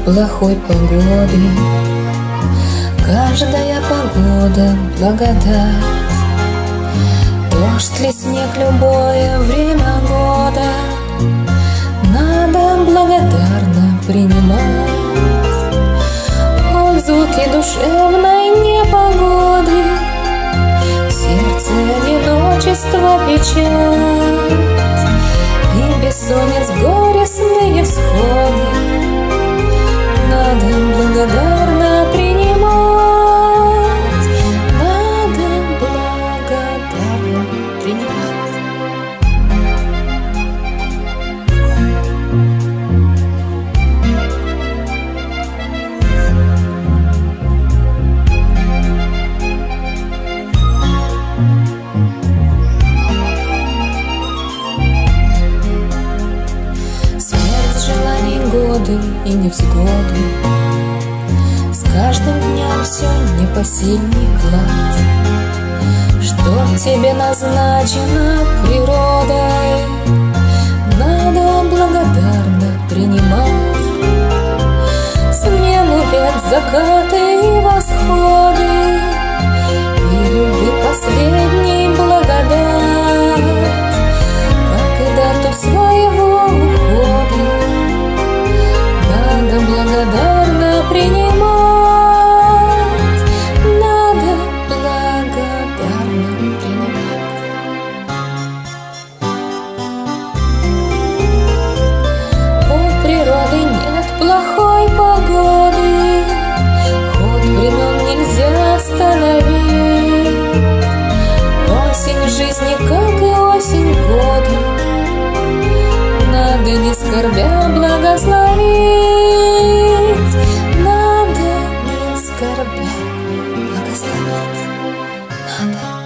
плохой погоды. Каждая погода — благодать. Дождь ли, снег, любое время года надо благодарно принимать. От звуки душевной непогоды в сердце одиночество, печаль и бессонниц горестные всходы надо благодарно принимать. Надо благодарно принимать. Смерть, желаний, годы и невзгоды, с каждым днем все непосильней клад. Что тебе назначено природой, надо благодарно принимать. Смену лет, закаты и восходы, и любви последней благодать, как и дату своего ухода надо благодарно принимать. Надо благодарно принимать. У природы нет плохой погоды, ход времен нельзя остановить. Осень жизни, как и осень года, надо не скорбя благословить. Надо не скорбя благословить. Надо